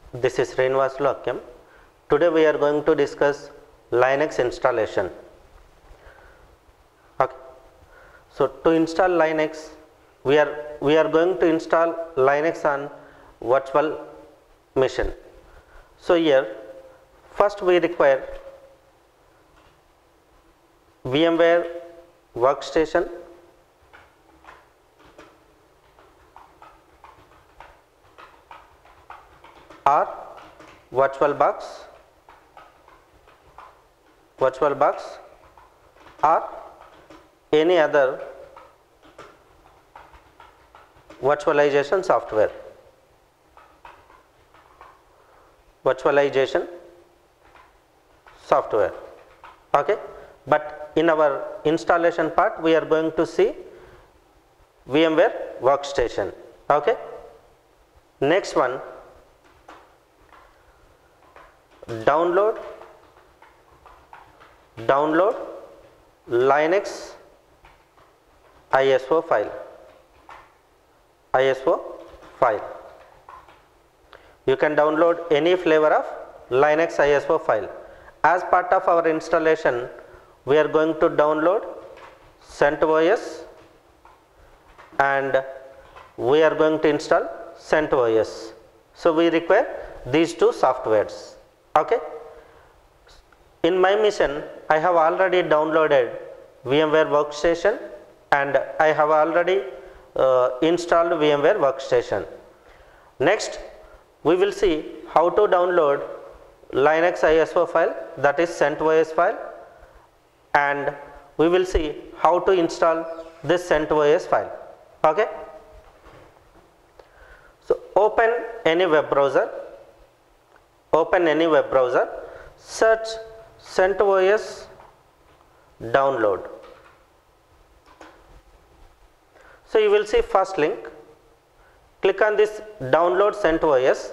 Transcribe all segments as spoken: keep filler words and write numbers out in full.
This is Srinivas Lakyam. Today we are going to discuss Linux installation. Okay. So to install Linux, we are we are going to install Linux on virtual machine. So here first we require VMware workstation, or VirtualBox, VirtualBox or any other virtualization software. Virtualization software. Okay, but in our installation part we are going to see VMware workstation. Okay, next one, download download Linux I S O file. I S O file. You can download any flavor of Linux I S O file. As part of our installation, we are going to download CentOS and we are going to install CentOS. So we require these two softwares. Okay. In my mission, I have already downloaded VMware Workstation and I have already uh, installed VMware Workstation. Next, we will see how to download Linux I S O file, that is CentOS file, and we will see how to install this CentOS file. Okay. So open any web browser. Open any web browser, search CentOS download. So you will see first link, click on this download CentOS.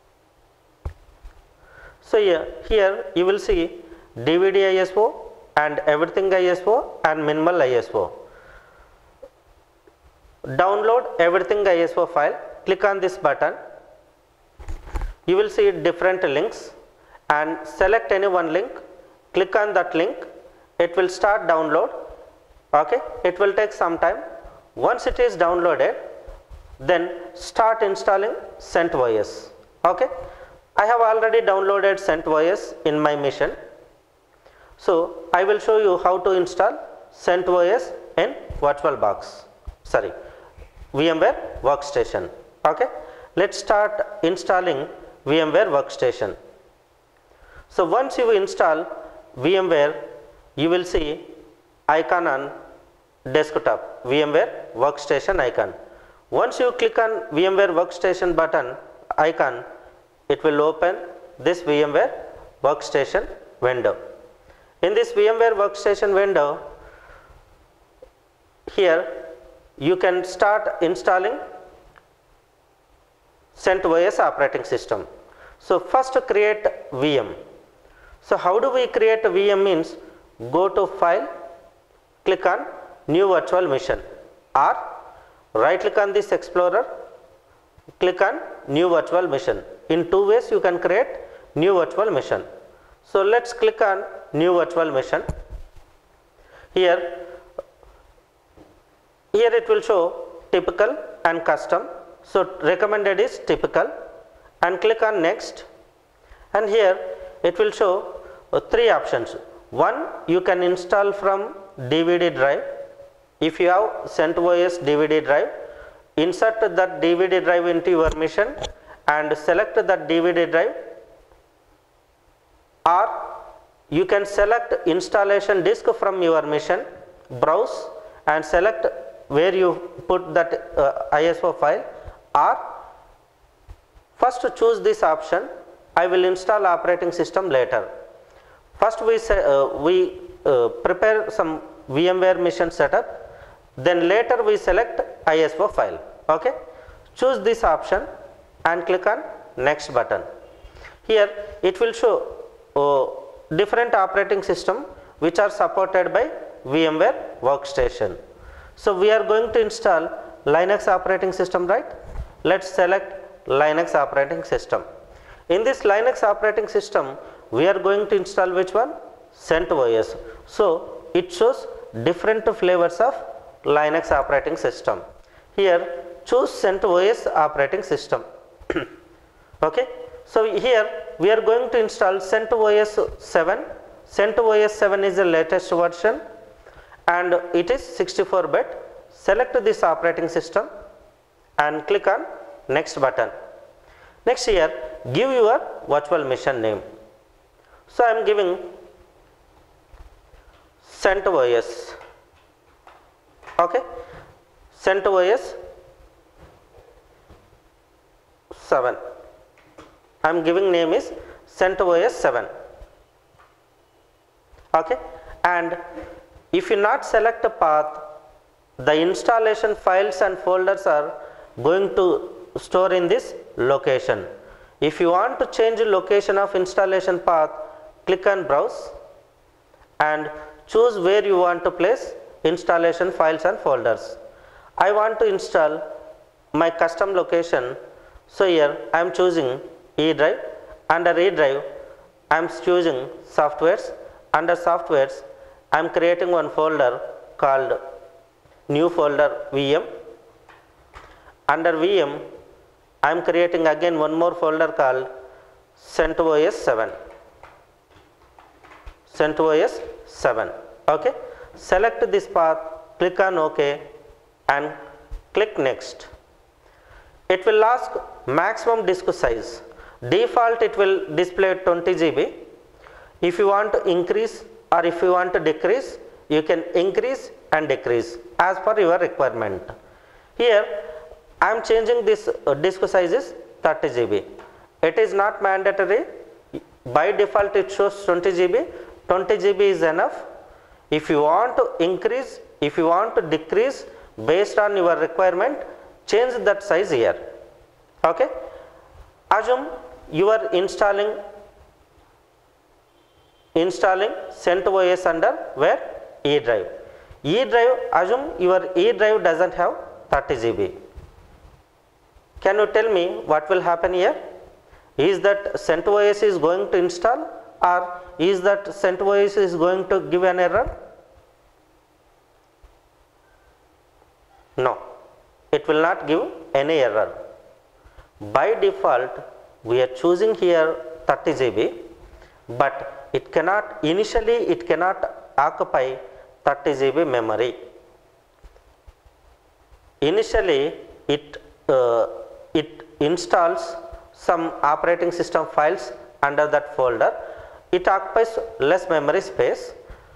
So here, here you will see D V D I S O and everything I S O and minimal I S O. Download everything I S O file, click on this button. You will see different links and select any one link, click on that link, it will start download. Okay, it will take some time. Once it is downloaded, then start installing CentOS. Okay, I have already downloaded CentOS in my mission. So I will show you how to install CentOS in VirtualBox, sorry, VMware Workstation. Okay, let's start installing VMware Workstation. So once you install VMware, you will see icon on desktop, VMware Workstation icon. Once you click on VMware Workstation button icon, it will open this VMware Workstation window. In this VMware Workstation window, here you can start installing CentOS operating system. So first create V M. So how do we create a V M means, go to file, click on new virtual machine, or right click on this explorer, click on new virtual machine. In two ways you can create new virtual machine. So let's click on new virtual machine. Here, here it will show typical and custom. So recommended is typical, and click on next, and here it will show uh, three options. One, you can install from D V D drive. If you have CentOS D V D drive, insert that D V D drive into your machine and select that D V D drive, or you can select installation disk from your machine, browse and select where you put that uh, I S O file, or first to choose this option, I will install operating system later. First we say, uh, we uh, prepare some VMware machine setup, then later we select I S O file. Okay, choose this option and click on next button. Here it will show uh, different operating system which are supported by VMware Workstation. So we are going to install Linux operating system, right? Let's select Linux operating system. In this Linux operating system, we are going to install which one? CentOS. So it shows different flavors of Linux operating system. Here choose CentOS operating system. Okay. So here we are going to install CentOS seven. CentOS seven is the latest version and it is sixty-four bit. Select this operating system and click on next button. Next here give your virtual machine name. So I am giving CentOS. Okay, CentOS seven. I am giving name is CentOS seven. Okay, and if you not select a path, the installation files and folders are going to store in this location. If you want to change the location of installation path, click on browse and choose where you want to place installation files and folders. I want to install my custom location, so here I am choosing E drive. Under E drive I am choosing softwares. Under softwares I am creating one folder called new folder V M. Under V M I am creating again one more folder called CentOS seven. CentOS seven. Okay. Select this path, click on OK and click next. It will ask maximum disk size. Default it will display twenty G B. If you want to increase or if you want to decrease, you can increase and decrease as per your requirement. Here I am changing this uh, disk size is thirty G B. It is not mandatory. By default it shows twenty G B. twenty G B is enough. If you want to increase, if you want to decrease based on your requirement, change that size here. Okay. Assume you are installing installing CentOS under where? E drive. E drive, assume your E drive doesn't have thirty G B. Can you tell me what will happen here? Is that CentOS is going to install or is that CentOS is going to give an error? No, it will not give any error. By default we are choosing here thirty G B, but it cannot, initially it cannot occupy thirty G B memory. Initially it uh, it installs some operating system files under that folder. It occupies less memory space,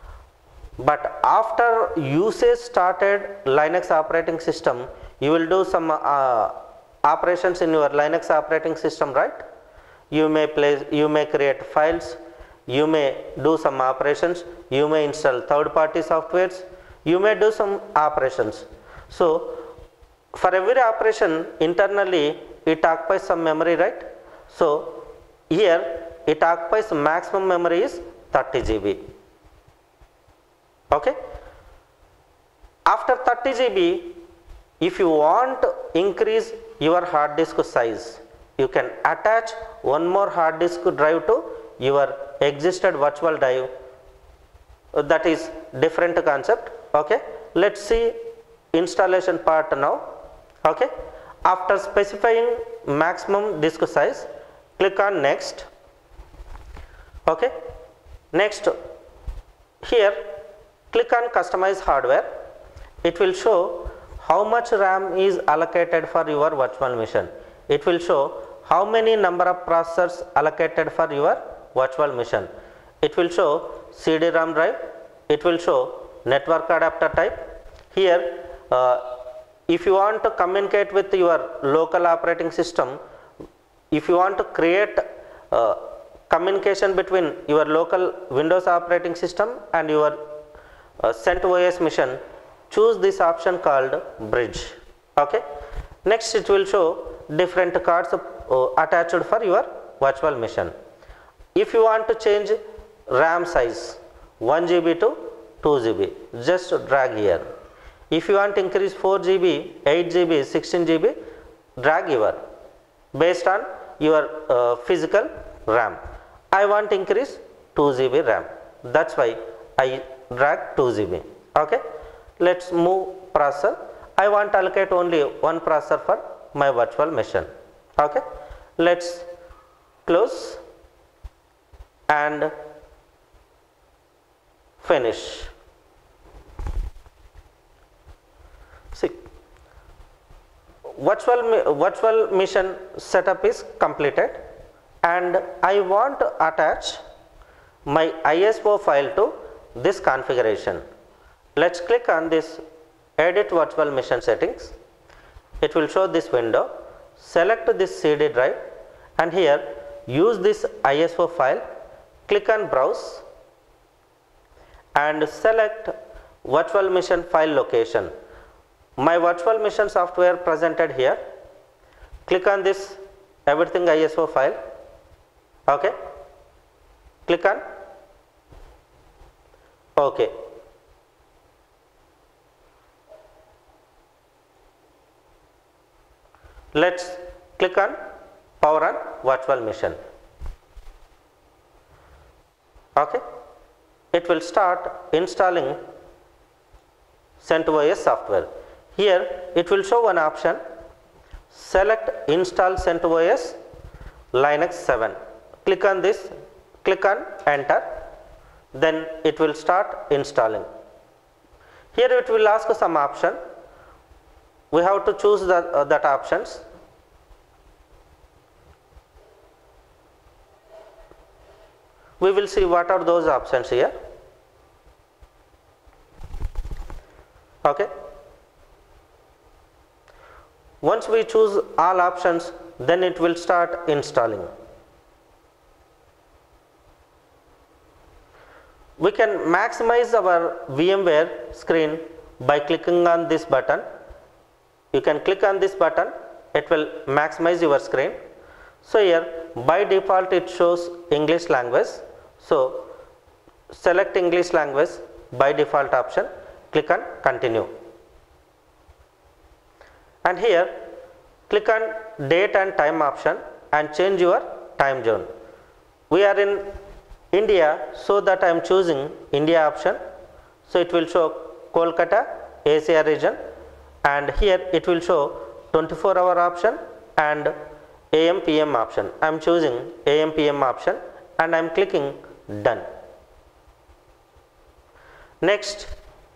but after usage started Linux operating system, you will do some uh, operations in your Linux operating system, right? You may place, you may create files, you may do some operations, you may install third party softwares, you may do some operations. So for every operation internally it occupies some memory, right? So here it occupies maximum memory is thirty G B. Okay. After thirty G B, if you want to increase your hard disk size, you can attach one more hard disk drive to your existed virtual drive. That is different concept. Okay. Let's see installation part now. Okay. After specifying maximum disk size, click on next. Okay. Next, here click on customize hardware. It will show how much RAM is allocated for your virtual machine. It will show how many number of processors allocated for your virtual machine. It will show C D ROM drive. It will show network adapter type. Here uh, if you want to communicate with your local operating system, if you want to create uh, communication between your local Windows operating system and your uh, CentOS machine, choose this option called bridge. Okay. Next it will show different cards uh, attached for your virtual machine. If you want to change RAM size one G B to two G B, just drag here. If you want to increase four G B, eight G B, sixteen G B, drag here based on your uh, physical RAM. I want increase two G B RAM, that's why I drag two G B. Okay, let's move processor. I want to allocate only one processor for my virtual machine. Okay, let's close and finish. See, virtual virtual machine setup is completed, and I want to attach my I S O file to this configuration. Let's click on this edit virtual machine settings. It will show this window. Select this C D drive and here use this I S O file. Click on browse and select virtual machine file location. My virtual machine software presented here. Click on this everything I S O file. Okay, click on OK. Let's click on power on virtual machine. Okay, it will start installing CentOS software. Here it will show one option, select install CentOS Linux seven. Click on this, click on enter, then it will start installing. Here it will ask some option. We have to choose the, uh, that options. We will see what are those options here. Okay. Once we choose all options, then it will start installing. We can maximize our VMware screen by clicking on this button. You can click on this button, it will maximize your screen. So here by default it shows English language. So select English language by default option, click on continue. And here click on date and time option and change your time zone. We are in India, so that I am choosing India option. So it will show Kolkata A C R region, and here it will show twenty-four hour option and A M P M option. I am choosing A M P M option and I am clicking done. Next,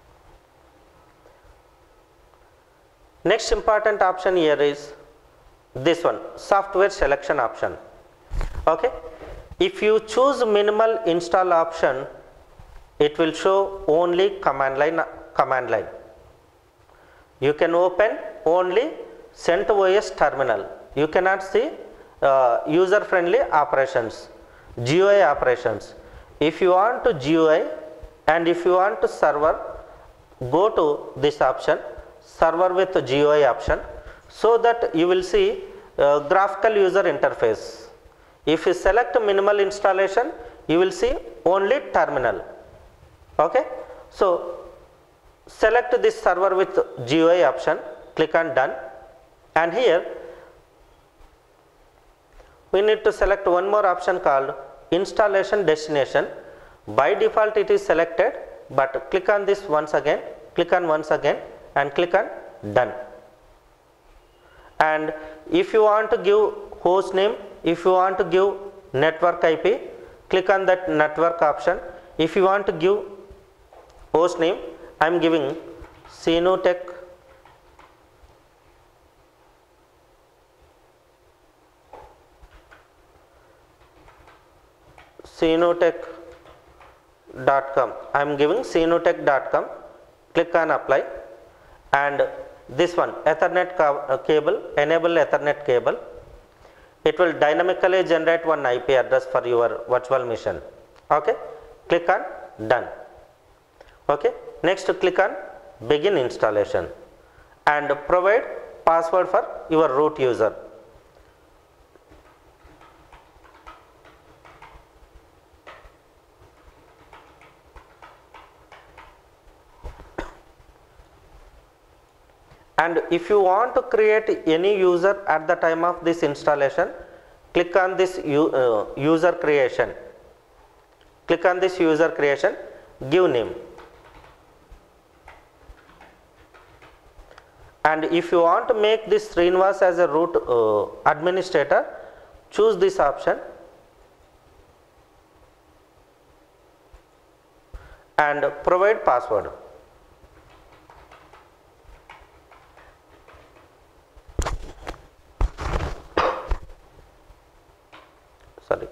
next important option here is this one, software selection option. Okay, if you choose minimal install option, it will show only command line command line. You can open only CentOS terminal. You cannot see uh, user friendly operations, G U I operations. If you want to G U I and if you want to server, go to this option, server with G U I option, so that you will see uh, graphical user interface. If you select minimal installation, you will see only terminal. Okay, so select this server with G U I option, click on done, and here we need to select one more option called installation destination. By default it is selected, but click on this once again, click on once again and click on done. And if you want to give host name, if you want to give network I P, click on that network option. If you want to give host name, I am giving Synutech Synutech dot com. I am giving Synutech dot com. Click on apply, and this one Ethernet cable, enable Ethernet cable. It will dynamically generate one I P address for your virtual machine. Okay, click on done. Okay, next click on begin installation and provide password for your root user. And if you want to create any user at the time of this installation, click on this uh, user creation, click on this user creation, give name, and if you want to make this Srinivas as a root uh, administrator, choose this option and provide password. Sorry.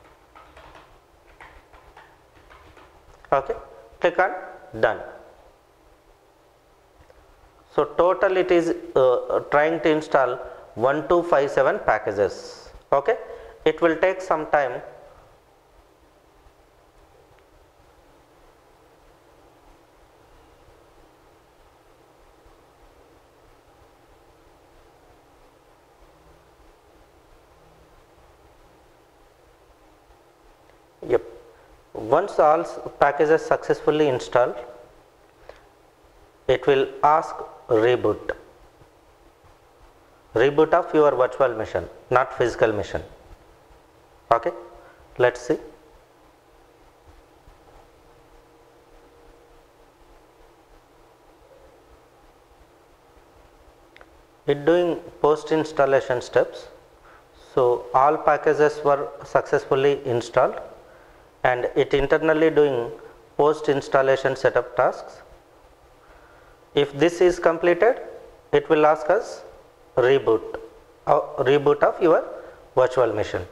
Okay, click on done. So total it is uh, trying to install one two five seven packages. Okay, it will take some time. Yep. Once all packages successfully installed, it will ask reboot. Reboot of your virtual machine, not physical machine. Okay, let's see. It doing post installation steps. So all packages were successfully installed, and it internally doing post installation setup tasks. If this is completed, it will ask us reboot, uh, reboot of your virtual machine.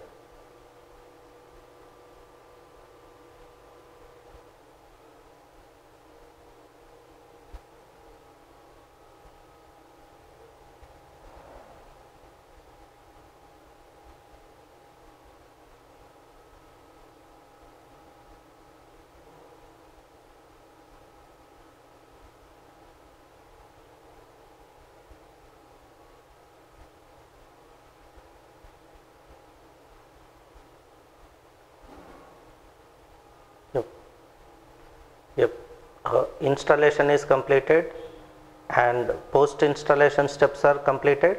Yep, yep. Uh, installation is completed and post installation steps are completed.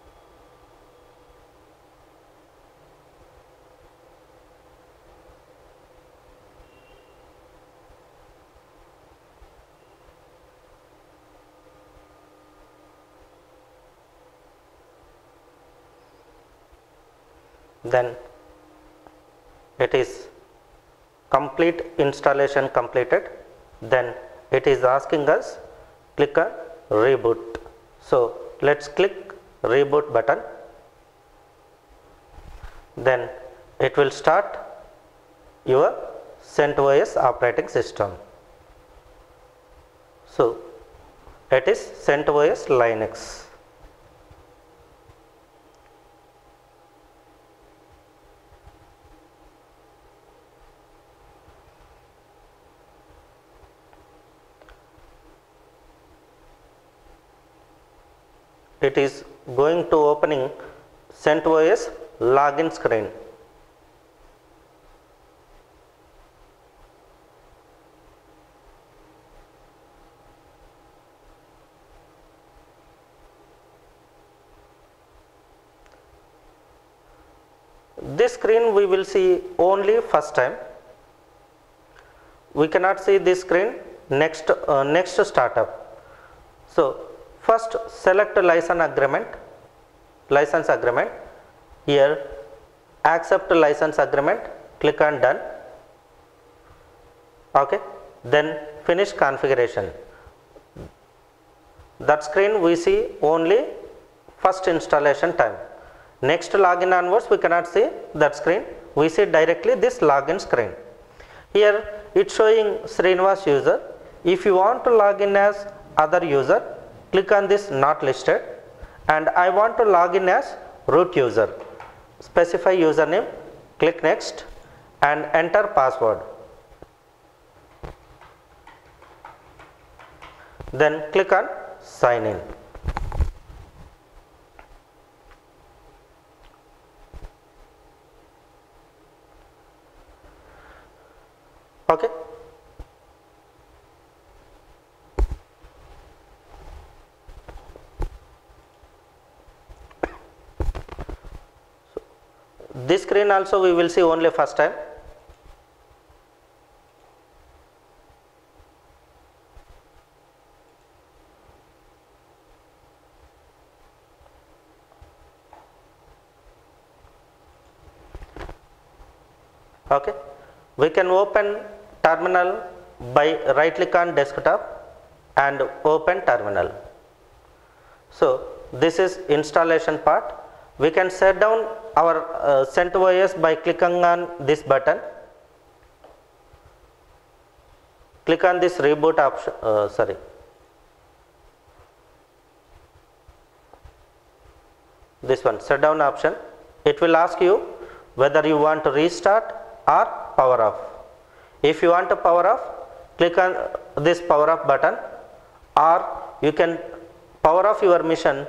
Then it is complete installation completed. Then it is asking us click on reboot. So let's click reboot button. Then it will start your CentOS operating system. So it is CentOS Linux. It is going to opening CentOS login screen. This screen we will see only first time. We cannot see this screen next uh, next startup. So first select license agreement, license agreement. Here accept license agreement, click on done. Okay, then finish configuration. That screen we see only first installation time. Next login onwards we cannot see that screen, we see directly this login screen. Here it's showing Srinivas user. If you want to log in as other user, click on this not listed, and I want to log in as root user. Specify username, click next and enter password. Then click on sign in. Okay. this screen also we will see only first time. Okay, we can open terminal by right click on desktop and open terminal. So this is installation part. We can shut down our uh, CentOS by clicking on this button. Click on this reboot option, uh, sorry. This one, shutdown option. It will ask you whether you want to restart or power off. If you want to power off, click on this power off button, or you can power off your machine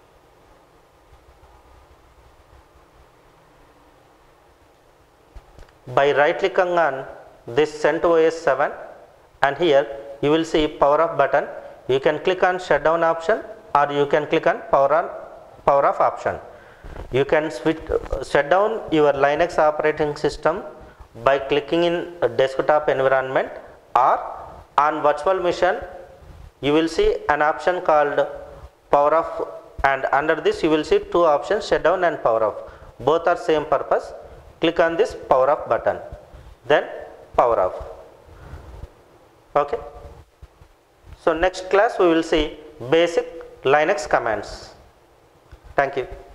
by right clicking on this CentOS seven, and here you will see power off button. You can click on shutdown option, or you can click on power on power off option. You can switch uh, shut down your Linux operating system by clicking in a desktop environment, or on virtual machine you will see an option called power off, and under this you will see two options, shutdown and power off. Both are same purpose. Click on this power off button, then power off. Okay. So next class we will see basic Linux commands. Thank you.